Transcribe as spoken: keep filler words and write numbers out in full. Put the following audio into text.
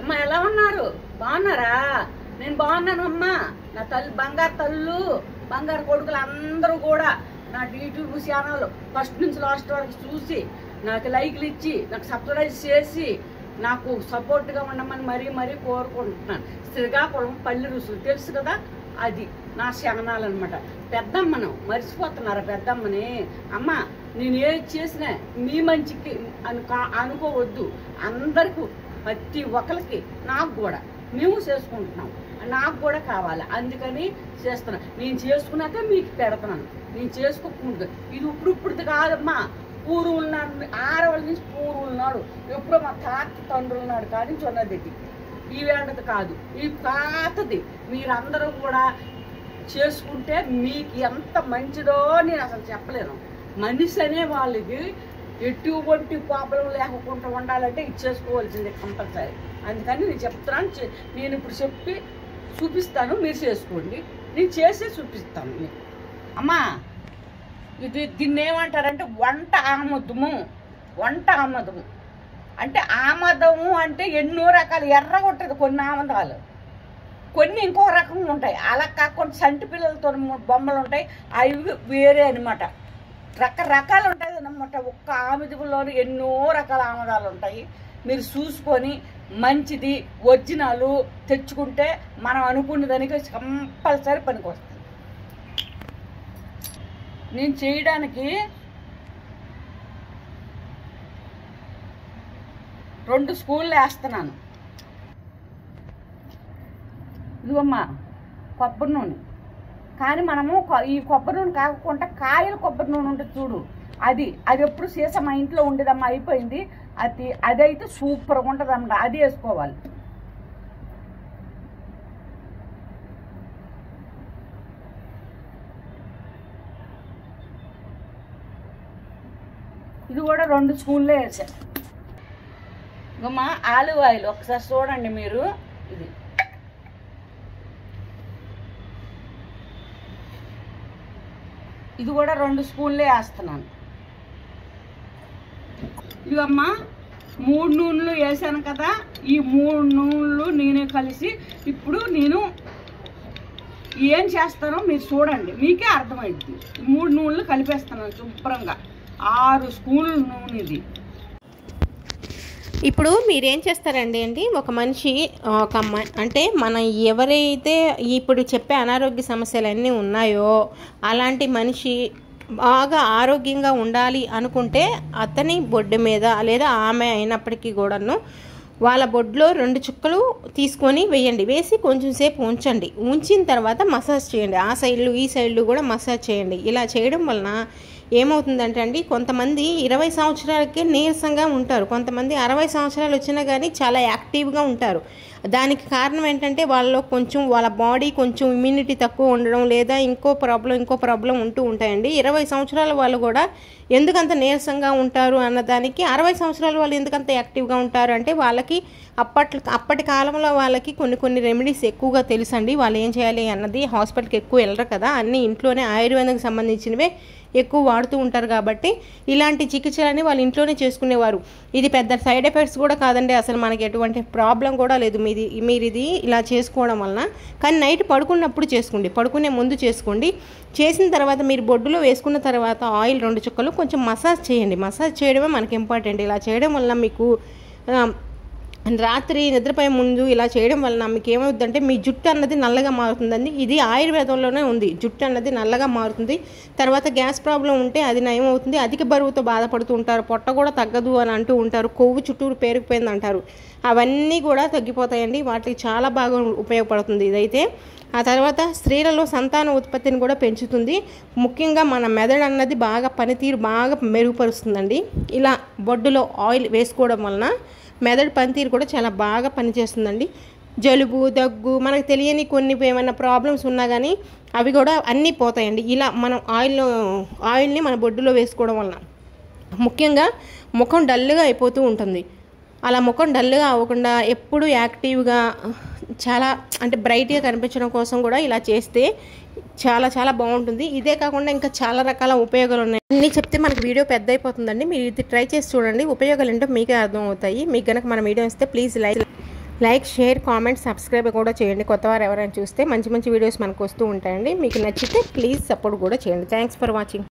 అమ్మ ఎలా ఉన్నారు? బాగున్నారా? నేను బాగున్నాను అమ్మా. నా తల్లి బంగారు తల్లు బంగారు కొడుకులు అందరూ కూడా నా యూట్యూబ్ ఛానల్ ఫస్ట్ నుంచి లాస్ట్ వరకు చూసి నాకు లైక్లు ఇచ్చి నాకు సబ్స్క్రైబ్ చేసి నాకు సపోర్ట్గా ఉండమని మరీ మరీ కోరుకుంటున్నాను. శ్రీకాకుళం పల్లి రుసులు తెలుసు కదా, అది నా శరణాలు అనమాట. పెద్దమ్మను మర్చిపోతున్నారా? పెద్దమ్మని అమ్మ నేను ఏది చేసినా మీ మంచికి అనుకో అనుకోవద్దు. అందరికీ ప్రతి ఒక్కరికి నాకు కూడా మేము చేసుకుంటున్నాం, నాకు కూడా కావాలి, అందుకని చేస్తున్నా. నేను చేసుకున్నాక మీకు పెడుతున్నాను. నేను చేసుకోకుండా ఇది ఇప్పుడు ఇప్పుడుది కాదమ్మా. పూర్వుల నాడు ఆరవల నుంచి పూర్వుల నాడు ఎప్పుడో మా తాత తండ్రుల నాడు కానీ ఉన్నది ఈ వేడది కాదు, ఈ పాతది. మీరందరూ కూడా చేసుకుంటే మీకు ఎంత మంచిదో నేను అసలు చెప్పలేను. మనిషి అనే వాళ్ళకి ఎటువంటి ప్రాబ్లం లేకుండా ఉండాలంటే ఇది చేసుకోవాల్సిందే కంపల్సరీ. అందుకని నేను చెప్తున్నాను. నేను ఇప్పుడు చెప్పి చూపిస్తాను, మీరు చేసుకోండి. నేను చేసే చూపిస్తాను మీకు. అమ్మా ఇది దీన్ని ఏమంటారంటే వంట ఆమదము. వంట ఆమదము అంటే ఆమదము అంటే ఎన్నో రకాలు ఎర్రగా ఉంటుంది కొన్ని ఆమదాలు, కొన్ని ఇంకో రకంగా ఉంటాయి. అలా కాకుండా సంటి పిల్లలతో బొమ్మలు ఉంటాయి, అవి వేరే అనమాట. రకరకాలు ఉంటాయి అన్నమాట. ఒక్క ఆముదంలోని ఎన్నో రకాల ఆముదాలు ఉంటాయి. మీరు చూసుకొని మంచిది ఒరిజినల్ తెచ్చుకుంటే మనం అనుకున్న దానికి కంపల్సరీ పనికి వస్తుంది. నేను చేయడానికి రెండు స్పూన్లు వేస్తున్నాను. ఇదిగమ్మా కొబ్బరి నూనె. కానీ మనము ఈ కొబ్బరి నూనె కాకుండా కాయల కొబ్బరి నూనె ఉంటుంది చూడు, అది అది ఎప్పుడు సీసా మా ఇంట్లో ఉండేదమ్మా, అయిపోయింది. అది అదైతే సూపర్గా ఉంటుంది అన్నమాట, అది వేసుకోవాలి. ఇది కూడా రెండు స్పూన్లే వేసాను. ఇగమ్మా ఆలివ్ ఆయిల్ ఒకసారి చూడండి మీరు. ఇది ఇది కూడా రెండు స్పూన్లే వేస్తున్నాను. ఇవమ్మా మూడు నూనెలు వేసాను కదా, ఈ మూడు నూనెలు నేనే కలిసి ఇప్పుడు నేను ఏం చేస్తానో మీరు చూడండి, మీకే అర్థమైంది. మూడు నూనెలు కలిపేస్తున్నాను శుభ్రంగా. ఆరు స్పూన్ల నూనె ఇది. ఇప్పుడు మీరేం చేస్తారండి అండి, ఒక మనిషి ఒక అమ్మాయి అంటే మనం ఎవరైతే ఇప్పుడు చెప్పే అనారోగ్య సమస్యలు అన్నీ ఉన్నాయో అలాంటి మనిషి బాగా ఆరోగ్యంగా ఉండాలి అనుకుంటే అతని బొడ్డు మీద లేదా ఆమె అయినప్పటికీ కూడాను వాళ్ళ బొడ్లో రెండు చుక్కలు తీసుకొని వేయండి. వేసి కొంచెం సేపు ఉంచండి. ఉంచిన తర్వాత మసాజ్ చేయండి. ఆ సైడ్లు ఈ సైడ్లు కూడా మసాజ్ చేయండి. ఇలా చేయడం వలన ఏమవుతుందంటే అండి, కొంతమంది ఇరవై సంవత్సరాలకే నీరసంగా ఉంటారు, కొంతమంది అరవై సంవత్సరాలు వచ్చినా కానీ చాలా యాక్టివ్గా ఉంటారు. దానికి కారణం ఏంటంటే వాళ్ళలో కొంచెం వాళ్ళ బాడీ కొంచెం ఇమ్యూనిటీ తక్కువ ఉండడం లేదా ఇంకో ప్రాబ్లం ఇంకో ప్రాబ్లం ఉంటూ ఉంటాయండి. ఇరవై సంవత్సరాల వాళ్ళు కూడా ఎందుకంత నీరసంగా ఉంటారు అన్నదానికి, అరవై సంవత్సరాల వాళ్ళు ఎందుకంత యాక్టివ్గా ఉంటారు అంటే వాళ్ళకి అప్పటి అప్పటి కాలంలో వాళ్ళకి కొన్ని కొన్ని రెమెడీస్ ఎక్కువగా తెలుసండి. వాళ్ళు ఏం చేయాలి అన్నది, హాస్పిటల్కి ఎక్కువ వెళ్ళరు కదా, అన్నీ ఇంట్లోనే ఆయుర్వేదంకి సంబంధించినవే ఎక్కువ వాడుతూ ఉంటారు కాబట్టి ఇలాంటి చికిత్సలని వాళ్ళు ఇంట్లోనే చేసుకునేవారు. ఇది పెద్ద సైడ్ ఎఫెక్ట్స్ కూడా కాదండి, అసలు మనకి ఎటువంటి ప్రాబ్లం కూడా లేదు మీది మీరు ఇది ఇలా చేసుకోవడం వలన. కానీ నైట్ పడుకున్నప్పుడు చేసుకోండి, పడుకునే ముందు చేసుకోండి. చేసిన తర్వాత మీరు బొడ్డులో వేసుకున్న తర్వాత ఆయిల్ రెండు చుక్కలు కొంచెం మసాజ్ చేయండి. మసాజ్ చేయడమే మనకి ఇంపార్టెంట్. ఇలా చేయడం వల్ల మీకు రాత్రి నిద్రపోయే ముందు ఇలా చేయడం వలన మీకు ఏమవుతుందంటే మీ జుట్టు అన్నది నల్లగా మారుతుందండి. ఇది ఆయుర్వేదంలోనే ఉంది, జుట్టు అన్నది నల్లగా మారుతుంది. తర్వాత గ్యాస్ ప్రాబ్లం ఉంటే అది నయమవుతుంది. అధిక బరువుతో బాధపడుతూ ఉంటారు, పొట్ట కూడా తగ్గదు అని అంటూ ఉంటారు, కొవ్వు చుట్టూరు పేరుకుపోయింది అంటారు, అవన్నీ కూడా తగ్గిపోతాయండి. వాటికి చాలా బాగా ఉపయోగపడుతుంది ఇదైతే. ఆ తర్వాత స్త్రీలలో సంతాన ఉత్పత్తిని కూడా పెంచుతుంది. ముఖ్యంగా మన మెదడు అన్నది బాగా పనితీరు బాగా మెరుగుపరుస్తుందండి. ఇలా బొడ్డులో ఆయిల్ వేసుకోవడం వలన మెదడు పనితీరు కూడా చాలా బాగా పనిచేస్తుందండి. జలుబు దగ్గు మనకు తెలియని కొన్ని ఏమైనా ప్రాబ్లమ్స్ ఉన్నా కానీ అవి కూడా అన్నీ పోతాయండి ఇలా మనం ఆయిల్ ఆయిల్ని మన బొడ్డులో వేసుకోవడం వలన. ముఖ్యంగా ముఖం డల్గా అయిపోతూ ఉంటుంది. అలా ముఖం డల్గా అవ్వకుండా ఎప్పుడు యాక్టివ్గా చాలా అంటే బ్రైట్గా కనిపించడం కోసం కూడా ఇలా చేస్తే చాలా చాలా బాగుంటుంది. ఇదే కాకుండా ఇంకా చాలా రకాల ఉపయోగాలు ఉన్నాయి. అన్నీ చెప్తే మనకు వీడియో పెద్ద అయిపోతుందండి. మీరు ఇది ట్రై చేసి చూడండి, ఉపయోగాలు ఏంటో మీకే అర్థం అవుతాయి. మీకు కనుక మన వీడియో ఇస్తే please like like, share, comment, subscribe కూడా చేయండి. కొత్తవారు ఎవరైనా చూస్తే మంచి మంచి వీడియోస్ మనకు వస్తూ ఉంటాయండి. మీకు నచ్చితే ప్లీజ్ సపోర్ట్ కూడా చేయండి. Thanks for watching.